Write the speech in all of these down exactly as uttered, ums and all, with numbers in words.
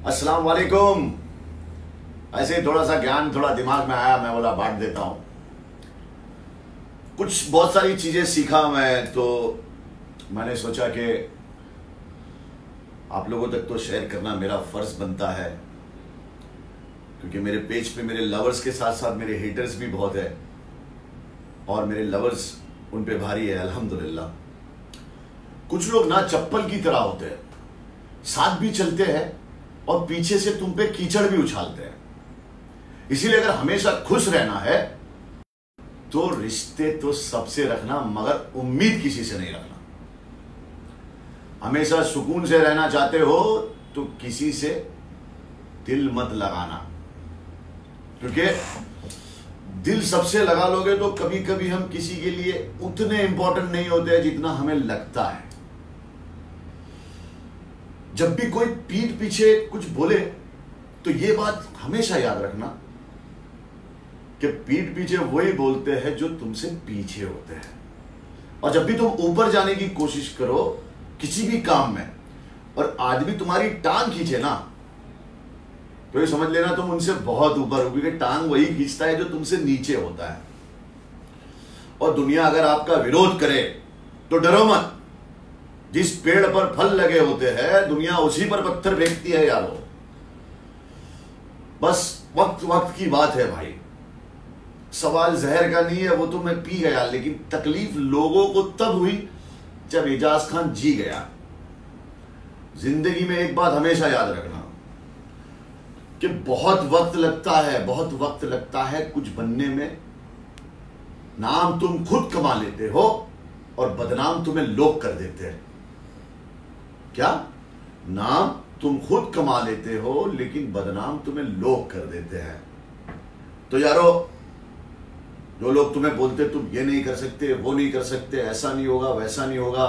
अस्सलाम वालेकुम। ऐसे ही थोड़ा सा ज्ञान थोड़ा दिमाग में आया, मैं बोला बांट देता हूं। कुछ बहुत सारी चीजें सीखा मैं, तो मैंने सोचा कि आप लोगों तक तो शेयर करना मेरा फर्ज बनता है, क्योंकि मेरे पेज पे मेरे लवर्स के साथ साथ मेरे हेटर्स भी बहुत है, और मेरे लवर्स उन पे भारी है अल्हम्दुलिल्लाह। कुछ लोग ना चप्पल की तरह होते हैं, साथ भी चलते हैं और पीछे से तुम पे कीचड़ भी उछालते हैं। इसीलिए अगर हमेशा खुश रहना है तो रिश्ते तो सबसे रखना, मगर उम्मीद किसी से नहीं रखना। हमेशा सुकून से रहना चाहते हो तो किसी से दिल मत लगाना, क्योंकि दिल सबसे लगा लोगे तो कभी कभी हम किसी के लिए उतने इंपॉर्टेंट नहीं होते जितना हमें लगता है। जब भी कोई पीठ पीछे कुछ बोले तो ये बात हमेशा याद रखना कि पीठ पीछे वही बोलते हैं जो तुमसे पीछे होते हैं। और जब भी तुम ऊपर जाने की कोशिश करो किसी भी काम में और आदमी तुम्हारी टांग खींचे ना, तो ये समझ लेना तुम उनसे बहुत ऊपर हो, क्योंकि टांग वही खींचता है जो तुमसे नीचे होता है। और दुनिया अगर आपका विरोध करे तो डरो मत। जिस पेड़ पर फल लगे होते हैं दुनिया उसी पर पत्थर फेंकती है यारो। बस वक्त वक्त की बात है भाई। सवाल जहर का नहीं है, वो तो मैं पी गया, लेकिन तकलीफ लोगों को तब हुई जब एजाज खान जी गया। जिंदगी में एक बात हमेशा याद रखना कि बहुत वक्त लगता है, बहुत वक्त लगता है कुछ बनने में। नाम तुम खुद कमा लेते हो और बदनाम तुम्हें लोग कर देते हैं। क्या? नाम तुम खुद कमा लेते हो लेकिन बदनाम तुम्हें लोग कर देते हैं। तो यारो, जो लोग तुम्हें बोलते तुम ये नहीं कर सकते, वो नहीं कर सकते, ऐसा नहीं होगा, वैसा नहीं होगा,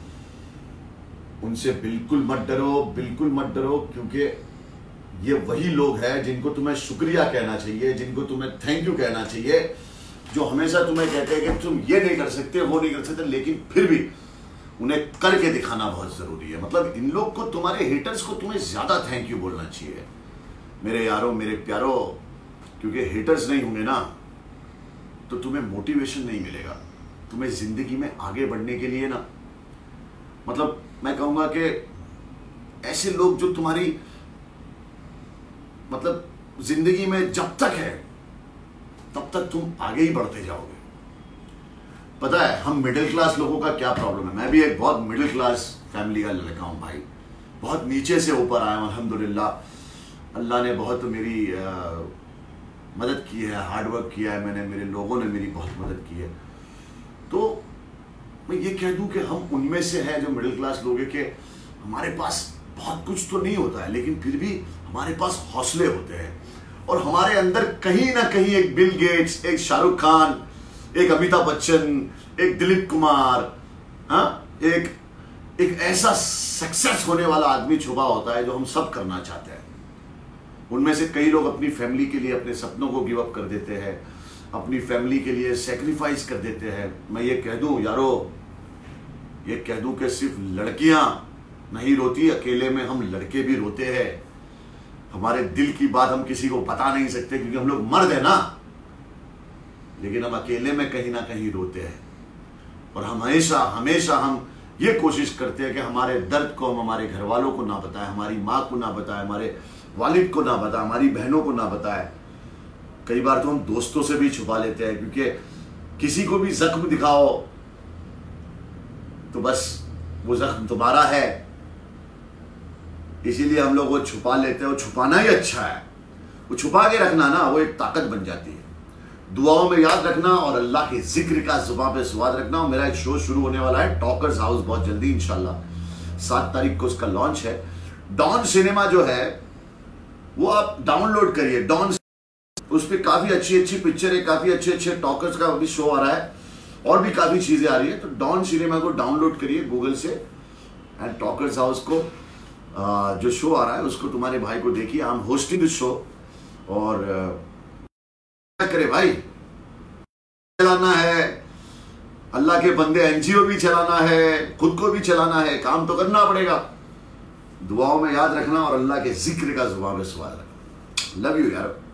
उनसे बिल्कुल मत डरो, बिल्कुल मत डरो, क्योंकि ये वही लोग हैं जिनको तुम्हें शुक्रिया कहना चाहिए, जिनको तुम्हें थैंक यू कहना चाहिए, जो हमेशा तुम्हें कहते हैं कि तुम ये नहीं कर सकते, वो नहीं कर सकते, लेकिन फिर भी उन्हें करके दिखाना बहुत जरूरी है। मतलब इन लोग को, तुम्हारे हेटर्स को तुम्हें ज्यादा थैंक यू बोलना चाहिए मेरे यारों, मेरे प्यारों, क्योंकि हेटर्स नहीं होंगे ना तो तुम्हें मोटिवेशन नहीं मिलेगा। तुम्हें जिंदगी में आगे बढ़ने के लिए ना, मतलब मैं कहूंगा कि ऐसे लोग जो तुम्हारी मतलब जिंदगी में जब तक है तब तक तुम आगे ही बढ़ते जाओगे। पता है हम मिडिल क्लास लोगों का क्या प्रॉब्लम है। मैं भी एक बहुत मिडिल क्लास फैमिली का लड़का हूं भाई, बहुत नीचे से ऊपर आया हूं अल्हम्दुलिल्लाह। अल्लाह ने बहुत मेरी आ, मदद की है, हार्डवर्क किया है मैंने, मेरे लोगों ने मेरी बहुत मदद की है। तो मैं ये कह दूं कि हम उनमें से हैं जो मिडिल क्लास लोग हैं कि हमारे पास बहुत कुछ तो नहीं होता है, लेकिन फिर भी हमारे पास हौसले होते हैं, और हमारे अंदर कहीं ना कहीं एक बिल गेट्स, एक शाहरुख खान, एक अमिताभ बच्चन, एक दिलीप कुमार, हाँ, एक एक ऐसा सक्सेस होने वाला आदमी छुपा होता है जो हम सब करना चाहते हैं। उनमें से कई लोग अपनी फैमिली के लिए अपने सपनों को गिव अप कर देते हैं, अपनी फैमिली के लिए सेक्रीफाइस कर देते हैं। मैं ये कह दूं यारो, ये कह दूं कि सिर्फ लड़कियां नहीं रोती, अकेले में हम लड़के भी रोते हैं। हमारे दिल की बात हम किसी को बता नहीं सकते क्योंकि हम लोग मर्द है ना, लेकिन हम अकेले में कहीं ना कहीं रोते हैं। और हमेशा हमेशा हम ये कोशिश करते हैं कि हमारे दर्द को हम हमारे घर वालों को ना बताएं, हमारी माँ को ना बताएं, हमारे वालिद को ना बताएं, हमारी बहनों को ना बताएं। कई बार तो हम दोस्तों से भी छुपा लेते हैं, क्योंकि किसी को भी जख्म दिखाओ तो बस वो जख्म तुम्हारा है, इसीलिए हम लोग वो छुपा लेते हैं। वो छुपाना ही अच्छा है, वो छुपा के रखना ना वो एक ताकत बन जाती है। दुआओं में याद रखना और अल्लाह के जिक्र का जुबान पे स्वाद रखना। और मेरा एक शो शुरू होने वाला है टॉकर्स हाउस बहुत जल्दी इंशाल्लाह, सात तारीख को उसका लॉन्च है। डॉन सिनेमा जो है वो आप डाउनलोड करिए, डॉन, उस पर काफी अच्छी अच्छी पिक्चर है, काफी अच्छे अच्छे टॉकर्स का अभी शो आ रहा है, और भी काफी चीजें आ रही है। तो डॉन सिनेमा को डाउनलोड करिए गूगल से, एंड टॉकर्स हाउस को जो शो आ रहा है उसको तुम्हारे भाई को देखिए। I am hosting this show, और क्या करे भाई, चलाना है, अल्लाह के बंदे एनजीओ भी चलाना है, खुद को भी चलाना है, काम तो करना पड़ेगा। दुआओं में याद रखना और अल्लाह के जिक्र का जुबान पे सवाल रखना। लव यू यार।